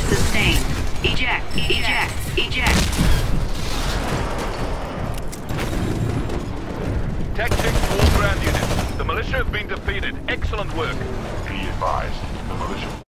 sustained. Eject, eject, eject. Tactics to all ground units. The militia have been defeated. Excellent work. Be advised, the militia